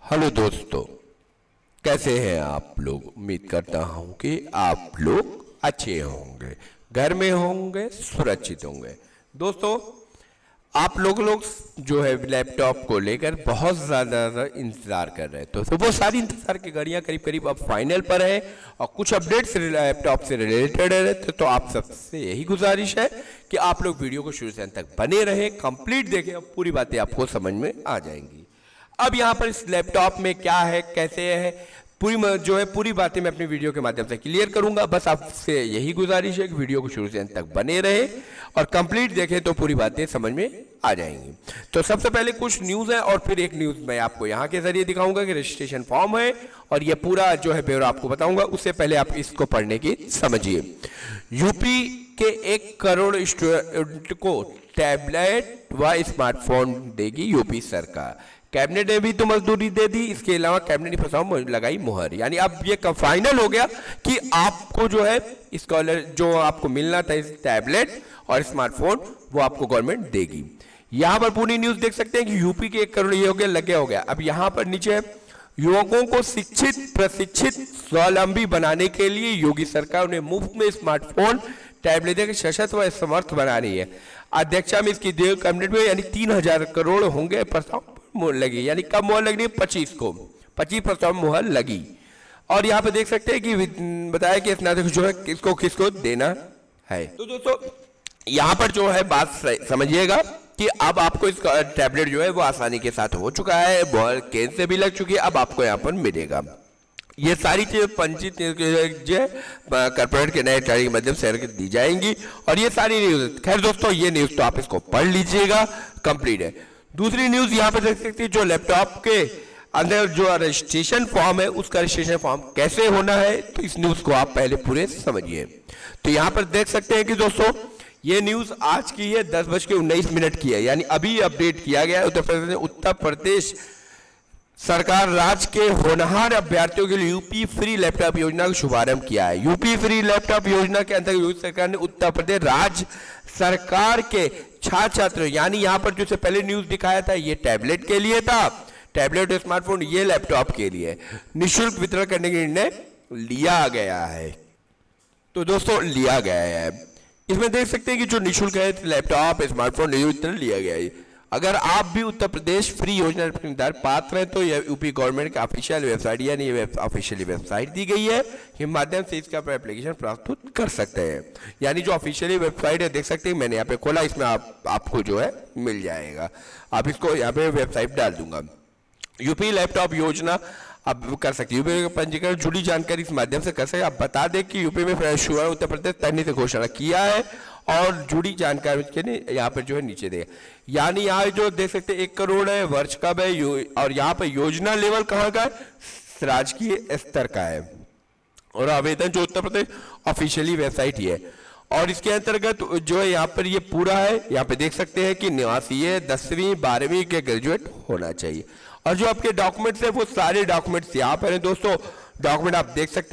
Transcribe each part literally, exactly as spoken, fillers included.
Hello दोस्तों, कैसे हैं आप लोग। उम्मीद करता हूं कि आप लोग अच्छे होंगे, घर में होंगे, सुरक्षित होंगे। दोस्तों, आप लोग लोग जो है लैपटॉप को लेकर बहुत ज़्यादा इंतज़ार कर रहे हैं, तो, तो वो सारी इंतज़ार की घड़ियाँ करीब करीब अब फाइनल पर है और कुछ अपडेट्स लैपटॉप से रिलेटेड है। तो, तो आप सबसे यही गुजारिश है कि आप लोग वीडियो को शुरू से अंत तक बने रहें, कंप्लीट देखें, अब पूरी बातें आपको समझ में आ जाएंगी। अब यहाँ पर इस लैपटॉप में क्या है, कैसे है, पूरी जो है पूरी बातें मैं अपनी वीडियो के माध्यम से क्लियर करूंगा। बस आपसे यही गुजारिश है कि वीडियो को शुरू से अंत तक बने रहे और कंप्लीट देखें तो पूरी बातें समझ में आ जाएंगी। तो सबसे पहले कुछ न्यूज़ है और फिर एक न्यूज़ मैं आपको यहाँ के जरिए दिखाऊंगा कि रजिस्ट्रेशन फॉर्म है और ये पूरा जो है ब्यौरा आपको बताऊंगा। उससे पहले आप इसको पढ़ने की समझिए। यूपी के एक करोड़ स्टूडेंट को टैबलेट व स्मार्टफोन देगी यूपी सरकार। कैबिनेट ने भी तो मजदूरी दे दी, इसके अलावा कैबिनेट ने फसाओ लगाई मुहर। यानी अब ये फाइनल हो गया कि आपको जो है स्कॉलर जो आपको मिलना था इस टैबलेट और स्मार्टफोन वो आपको गवर्नमेंट देगी। यहाँ पर पूरी न्यूज़ देख सकते हैं कि यूपी के एक करोड़ ये हो गया लगे हो गया। अब यहाँ पर नीचे युवकों को शिक्षित प्रशिक्षित स्वावलंबी बनाने के लिए योगी सरकार उन्हें मुफ्त में स्मार्टफोन टैबलेट देकर सशक्त व समर्थ बना रही है। अध्यक्षा में इसकी देव कैबिनेट में यानी तीन हजार करोड़ होंगे प्रस्ताव मोहर लगी। यानी कब मोहर लगनी है? पच्चीस को पच्चीस प्रस्ताव मोहर लगी। और यहाँ पे देख सकते हैं कि बताया कि स्नातक जो है किसको किसको देना है। तो दोस्तों यहाँ पर जो है बात समझिएगा कि अब आपको इसका टैबलेट जो है वो आसानी के साथ हो चुका है, मोहर केंद्र से भी लग चुकी है, अब आपको यहाँ पर मिलेगा। ये सारी चीजें पंचित जो कॉर्पोरेट के नए के माध्यम से दी जाएंगी और ये सारी न्यूज। खैर दोस्तों, ये न्यूज तो आप इसको पढ़ लीजिएगा, कंप्लीट है। दूसरी न्यूज यहाँ पर देख सकते हैं, जो लैपटॉप के अंदर जो रजिस्ट्रेशन फॉर्म है उसका रजिस्ट्रेशन फॉर्म कैसे होना है, तो इस न्यूज को आप पहले पूरे समझिए। तो यहाँ पर देख सकते हैं कि दोस्तों ये न्यूज आज की है, दस बज के उन्नीस मिनट की है, यानी अभी अपडेट किया गया है। उत्तर प्रदेश उत्तर प्रदेश सरकार राज्य के होनहार अभ्यर्थियों के लिए यूपी फ्री लैपटॉप योजना का शुभारंभ किया है। यूपी फ्री लैपटॉप योजना के अंतर्गत योगी सरकार ने उत्तर प्रदेश राज्य सरकार के छात्र छात्र यानी यहाँ पर जो पहले न्यूज दिखाया था ये टैबलेट के लिए था, टैबलेट स्मार्टफोन, ये लैपटॉप के लिए निःशुल्क वितरण करने का निर्णय लिया गया है। तो दोस्तों लिया गया है, इसमें देख सकते हैं कि जो निःशुल्क है लैपटॉप स्मार्टफोन वितरण लिया गया है। अगर आप भी उत्तर प्रदेश फ्री योजना निर्धारित पात्र हैं तो यह यूपी गवर्नमेंट का ऑफिशियल वेबसाइट यानी ये ऑफिशियली वेबसाइट दी गई है के माध्यम से इसका एप्लीकेशन प्रस्तुत कर सकते हैं। यानी जो ऑफिशियली वेबसाइट है देख सकते हैं, मैंने यहाँ पे खोला, इसमें आप आपको जो है मिल जाएगा। आप इसको यहाँ पे वेबसाइट डाल दूंगा। यूपी लैपटॉप योजना अब कर सकते हैं, यूपी पंजीकरण जुड़ी जानकारी इस माध्यम से कर सकते हैं। आप बता दें कि यूपी में उत्तर प्रदेश तहनी से घोषणा किया है और जुड़ी जानकारी के लिए यहाँ पर जो है नीचे दे। यानी यहाँ जो देख सकते हैं एक करोड़ है, वर्ष कब है और यहाँ पर योजना लेवल कहाँ का है, राजकीय स्तर का है। और आवेदन जो उत्तर प्रदेश ऑफिशियली वेबसाइट ही है और इसके अंतर्गत जो है यहाँ पर ये पूरा है। यहाँ पे देख सकते हैं कि निवासी है दसवीं बारहवीं के ग्रेजुएट होना चाहिए और जो आपके डॉक्यूमेंट्स है वो सारे डॉक्यूमेंट्स यहाँ पर है। दोस्तों डॉक्यूमेंट आप देख सकते हैं,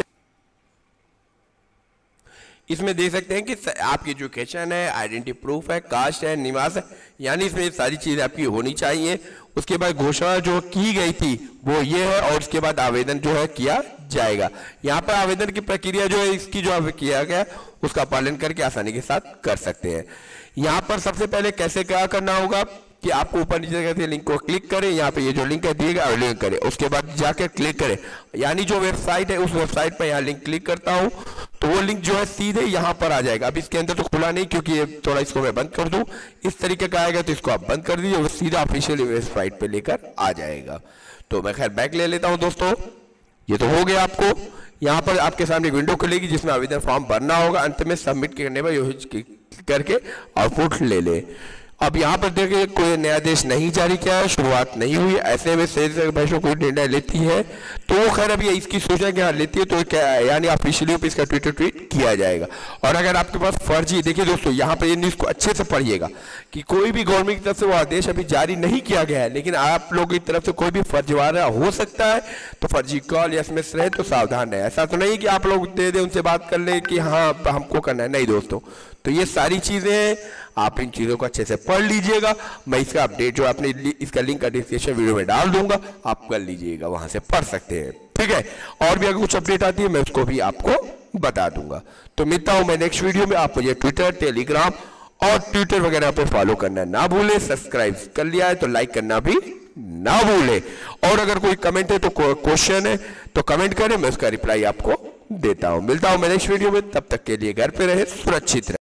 इसमें देख सकते हैं कि आपकी एजुकेशन है, आइडेंटिटी प्रूफ है, कास्ट है, निवास है, यानी इसमें सारी चीज़ें आपकी होनी चाहिए। उसके बाद घोषणा जो की गई थी वो ये है और उसके बाद आवेदन जो है किया जाएगा। यहाँ पर आवेदन की प्रक्रिया जो है इसकी जो किया गया उसका पालन करके आसानी के साथ कर सकते हैं। यहाँ पर सबसे पहले कैसे क्या करना होगा कि आपको ऊपर नीचे करके लिंक को क्लिक करें, यहाँ पे ये जो लिंक है दिएगा लिंक करें, उसके बाद जाकर क्लिक करें। यानी जो वेबसाइट है उस वेबसाइट पर यहाँ लिंक क्लिक करता हूँ तो वो लिंक जो है सीधे यहाँ पर आ जाएगा। अब इसके अंदर तो खुला नहीं क्योंकि ये थोड़ा इसको मैं बंद कर दूँ, इस तरीके का आएगा तो इसको आप बंद कर दीजिए, वो सीधा ऑफिशियल वेबसाइट पे लेकर आ जाएगा। तो मैं खैर बैक ले लेता हूँ। दोस्तों ये तो हो गया। आपको यहाँ पर आपके सामने विंडो खुलेगी जिसमें आवेदन फॉर्म भरना होगा, अंत में सबमिट करने पर करके आउटपुट ले ले। अब यहाँ पर देखिए कोई नया आदेश नहीं जारी किया है, शुरुआत नहीं हुई, ऐसे में शेष भाषा कोई निर्णय लेती है तो वो खैर अभी इसकी सोचा कि हाँ लेती है तो क्या यानी ऑफिशियली पे इसका ट्विटर ट्वीट किया जाएगा। और अगर आपके पास फर्जी, देखिए दोस्तों यहाँ पे ये न्यूज़ को अच्छे से पढ़िएगा कि कोई भी गवर्नमेंट की तरफ से वो आदेश अभी जारी नहीं किया गया है, लेकिन आप लोगों की तरफ से कोई भी फर्जीवाड़ा हो सकता है, तो फर्जी कॉल या एसएमएस रहे तो सावधान रहे। ऐसा तो नहीं कि आप लोग दे दे उनसे बात कर ले कि हाँ हमको करना है, नहीं दोस्तों। तो ये सारी चीज़ें हैं, आप इन चीज़ों को अच्छे से पढ़ लीजिएगा। मैं इसका अपडेट जो आपने इसका लिंक का डिस्क्रिप्शन वीडियो में डाल दूंगा, आप कर लीजिएगा, वहां से पढ़ सकते हैं, ठीक है। और भी अगर कुछ अपडेट आती है मैं उसको भी आपको बता दूंगा। तो मिलता हूं मैं नेक्स्ट वीडियो में। आप मुझे ट्विटर, टेलीग्राम और ट्विटर वगैरह पे फॉलो करना ना भूलें। सब्सक्राइब कर लिया है तो लाइक करना भी ना भूलें। और अगर कोई कमेंट है तो क्वेश्चन है तो कमेंट करें, मैं उसका रिप्लाई आपको देता हूं। मिलता हूं मैं नेक्स्ट वीडियो में, तब तक के लिए घर पे रहे, सुरक्षित रहे।